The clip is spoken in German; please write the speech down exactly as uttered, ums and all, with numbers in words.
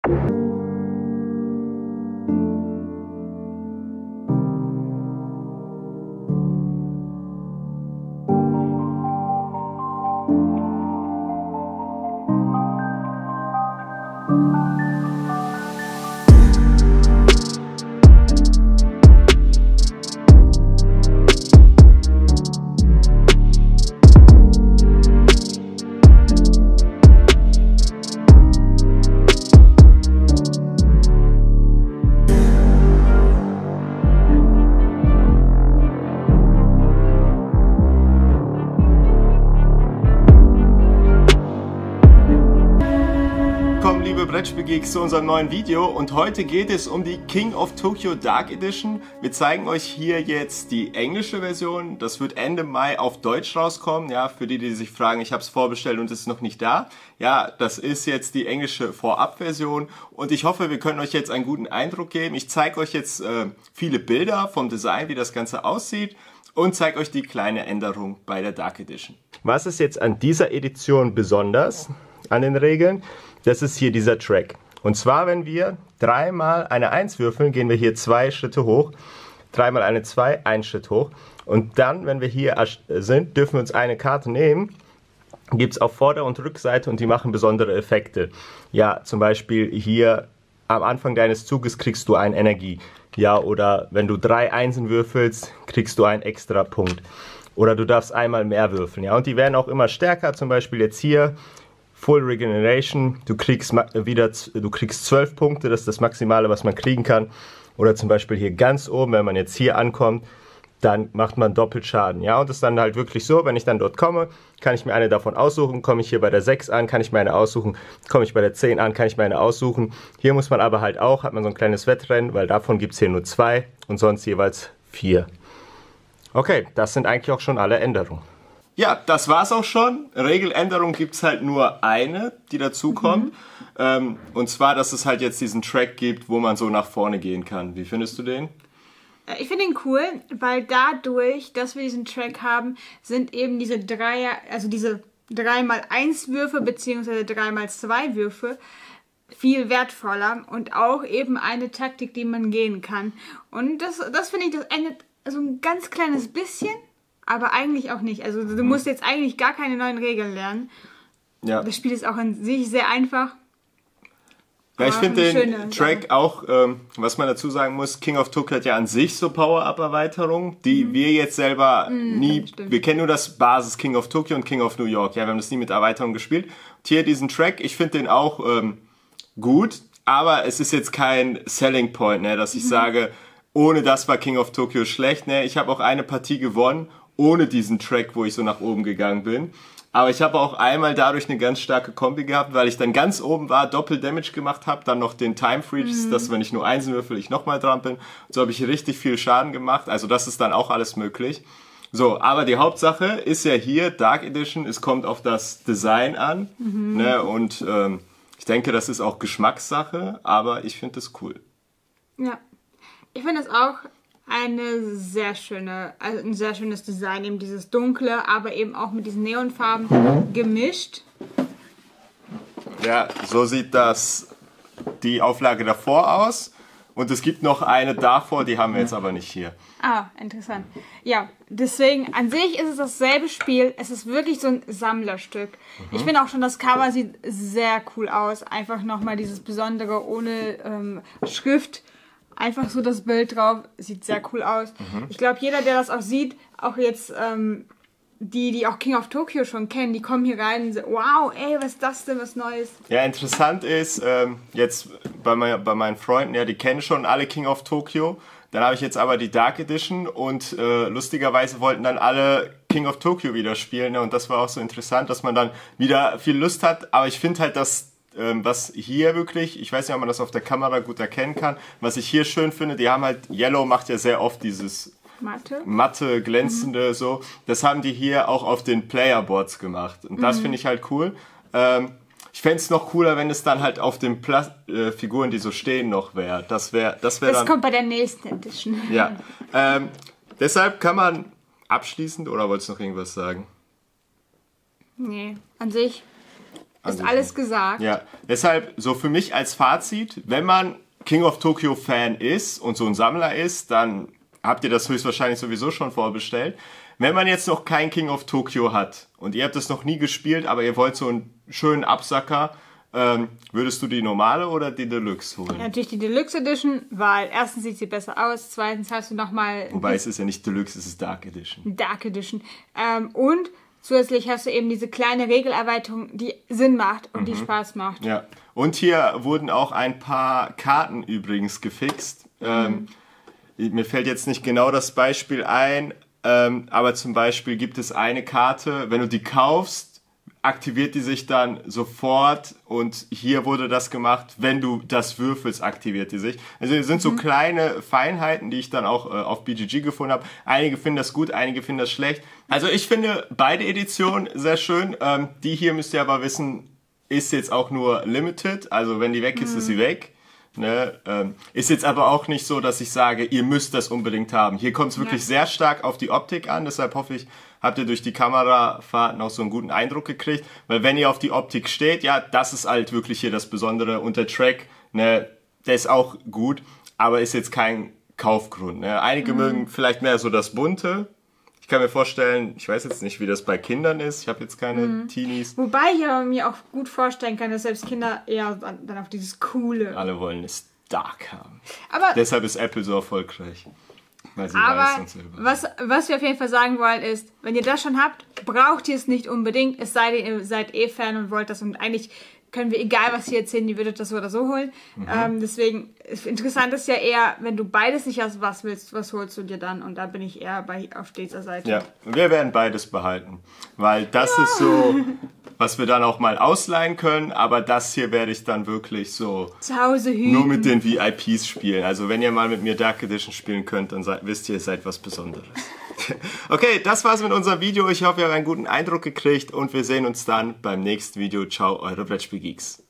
Brettspielgeeks zu unserem neuen Video und heute geht es um die King of Tokyo Dark Edition. Wir zeigen euch hier jetzt die englische Version. Das wird Ende Mai auf Deutsch rauskommen. Ja, für die, die sich fragen, ich habe es vorbestellt und es ist noch nicht da. Ja, das ist jetzt die englische Vorabversion und ich hoffe, wir können euch jetzt einen guten Eindruck geben. Ich zeige euch jetzt äh, viele Bilder vom Design, wie das Ganze aussieht und zeige euch die kleine Änderung bei der Dark Edition. Was ist jetzt an dieser Edition besonders an den Regeln? Das ist hier dieser Track. Und zwar, wenn wir dreimal eine eins würfeln, gehen wir hier zwei Schritte hoch. Dreimal eine zwei, ein Schritt hoch. Und dann, wenn wir hier sind, dürfen wir uns eine Karte nehmen. Gibt es auf Vorder- und Rückseite und die machen besondere Effekte. Ja, zum Beispiel hier am Anfang deines Zuges kriegst du eine Energie. Ja, oder wenn du drei Einsen würfelst, kriegst du einen extra Punkt. Oder du darfst einmal mehr würfeln. Ja, und die werden auch immer stärker. Zum Beispiel jetzt hier Full Regeneration, du kriegst wieder, du kriegst zwölf Punkte, das ist das Maximale, was man kriegen kann. Oder zum Beispiel hier ganz oben, wenn man jetzt hier ankommt, dann macht man doppelt Schaden. Ja, und das ist dann halt wirklich so, wenn ich dann dort komme, kann ich mir eine davon aussuchen. Komme ich hier bei der sechs an, kann ich mir eine aussuchen. Komme ich bei der zehn an, kann ich mir eine aussuchen. Hier muss man aber halt auch, hat man so ein kleines Wettrennen, weil davon gibt es hier nur zwei und sonst jeweils vier. Okay, das sind eigentlich auch schon alle Änderungen. Ja, das war's auch schon. Regeländerung gibt's halt nur eine, die dazukommt. Mhm. Ähm, und zwar, dass es halt jetzt diesen Track gibt, wo man so nach vorne gehen kann. Wie findest du den? Ich finde ihn cool, weil dadurch, dass wir diesen Track haben, sind eben diese Dreier, also diese drei mal eins Würfe bzw. drei mal zwei Würfe viel wertvoller und auch eben eine Taktik, die man gehen kann. Und das, das finde ich, das endet so ein ganz kleines bisschen. Aber eigentlich auch nicht. Also du musst jetzt eigentlich gar keine neuen Regeln lernen. Ja. Das Spiel ist auch an sich sehr einfach. Ja, ich finde den Track Sache. auch, ähm, was man dazu sagen muss, King of Tokyo hat ja an sich so Power-Up-Erweiterungen, die mhm. wir jetzt selber mhm, nie, wir kennen nur das Basis King of Tokyo und King of New York. Ja, wir haben das nie mit Erweiterungen gespielt. Und hier diesen Track, ich finde den auch ähm, gut, aber es ist jetzt kein Selling Point, ne, dass ich mhm. sage, ohne das war King of Tokyo schlecht. Ne? Ich habe auch eine Partie gewonnen, ohne diesen Track, wo ich so nach oben gegangen bin. Aber ich habe auch einmal dadurch eine ganz starke Kombi gehabt, weil ich dann ganz oben war, Doppel-Damage gemacht habe, dann noch den Time Freeze, mhm. dass wenn ich nur Einsen würfel, ich nochmal dran bin. So habe ich richtig viel Schaden gemacht, also das ist dann auch alles möglich. So, aber die Hauptsache ist ja hier, Dark Edition, es kommt auf das Design an. Mhm. Ne? Und ähm, ich denke, das ist auch Geschmackssache, aber ich finde das cool. Ja, ich finde das auch eine sehr schöne, also ein sehr schönes Design, eben dieses Dunkle, aber eben auch mit diesen Neonfarben gemischt. Ja, so sieht das die Auflage davor aus und es gibt noch eine davor, die haben wir jetzt aber nicht hier. Ah, interessant. Ja, deswegen, an sich ist es dasselbe Spiel, es ist wirklich so ein Sammlerstück. Mhm. Ich finde auch schon, das Cover sieht sehr cool aus, einfach nochmal dieses Besondere ohne ähm, Schrift. Einfach so das Bild drauf, sieht sehr cool aus. Mhm. Ich glaube, jeder, der das auch sieht, auch jetzt ähm, die, die auch King of Tokyo schon kennen, die kommen hier rein und sagen, wow, ey, was ist das denn, was Neues? Ja, interessant ist, ähm, jetzt bei, mein, bei meinen Freunden, ja, die kennen schon alle King of Tokyo. Dann habe ich jetzt aber die Dark Edition und äh, lustigerweise wollten dann alle King of Tokyo wieder spielen. Ne? Und das war auch so interessant, dass man dann wieder viel Lust hat. Aber ich finde halt, dass was hier wirklich, ich weiß nicht, ob man das auf der Kamera gut erkennen kann, was ich hier schön finde, die haben halt, Yellow macht ja sehr oft dieses matte, matte glänzende mhm. so, das haben die hier auch auf den Playerboards gemacht und das mhm. finde ich halt cool. Ähm, ich fände es noch cooler, wenn es dann halt auf den Pla äh, Figuren, die so stehen, noch wäre. Das wäre, das wäre Das dann, kommt bei der nächsten Edition. Ja, ähm, deshalb kann man abschließend, oder wolltest du noch irgendwas sagen? Nee, an sich ist alles gesagt. Ja, deshalb so für mich als Fazit, wenn man King of Tokyo Fan ist und so ein Sammler ist, dann habt ihr das höchstwahrscheinlich sowieso schon vorbestellt. Wenn man jetzt noch kein King of Tokyo hat und ihr habt das noch nie gespielt, aber ihr wollt so einen schönen Absacker, ähm, würdest du die normale oder die Deluxe holen? Ja, natürlich die Deluxe Edition, weil erstens sieht sie besser aus, zweitens hast du nochmal... Wobei es ist ja nicht Deluxe, es ist Dark Edition. Dark Edition. Ähm, und zusätzlich hast du eben diese kleine Regelerweiterung, die Sinn macht und mhm. die Spaß macht. Ja, und hier wurden auch ein paar Karten übrigens gefixt. Mhm. Ähm, mir fällt jetzt nicht genau das Beispiel ein, ähm, aber zum Beispiel gibt es eine Karte, wenn du die kaufst, aktiviert die sich dann sofort und hier wurde das gemacht, wenn du das würfelst, aktiviert die sich. Also es sind so mhm. kleine Feinheiten, die ich dann auch äh, auf B G G gefunden habe. Einige finden das gut, einige finden das schlecht. Also ich finde beide Editionen sehr schön. Ähm, die hier müsst ihr aber wissen, ist jetzt auch nur limited. Also wenn die weg ist, mhm. ist sie weg. Ne? Ähm, ist jetzt aber auch nicht so, dass ich sage, ihr müsst das unbedingt haben. Hier kommt es wirklich ja. sehr stark auf die Optik an. Deshalb hoffe ich, habt ihr durch die Kamerafahrten auch so einen guten Eindruck gekriegt. Weil wenn ihr auf die Optik steht, ja, das ist halt wirklich hier das Besondere. Und der Track, ne, der ist auch gut, aber ist jetzt kein Kaufgrund. Ne? Einige mhm. mögen vielleicht mehr so das Bunte. Ich kann mir vorstellen, ich weiß jetzt nicht, wie das bei Kindern ist. Ich habe jetzt keine mhm. Teenies. Wobei ich aber mir auch gut vorstellen kann, dass selbst Kinder eher dann auf dieses Coole... Alle wollen es dark haben. Aber deshalb ist Apple so erfolgreich. Weil sie aber weiß und Silber. Was, was wir auf jeden Fall sagen wollen ist, wenn ihr das schon habt, braucht ihr es nicht unbedingt. Es sei denn, ihr seid eh Fan und wollt das. Und eigentlich können wir, egal was ihr erzählen, ihr würdet das so oder so holen. Mhm. Ähm, deswegen, interessant ist ja eher, wenn du beides nicht hast, was willst, was holst du dir dann? Und da bin ich eher bei, auf dieser Seite. Ja, wir werden beides behalten. Weil das ja. ist so, was wir dann auch mal ausleihen können. Aber das hier werde ich dann wirklich so zu Hause hüten. Nur mit den V I Ps spielen. Also wenn ihr mal mit mir Dark Edition spielen könnt, dann seid, wisst ihr, ihr seid was Besonderes. Okay, das war's mit unserem Video. Ich hoffe, ihr habt einen guten Eindruck gekriegt und wir sehen uns dann beim nächsten Video. Ciao, eure Brettspiel-Geeks.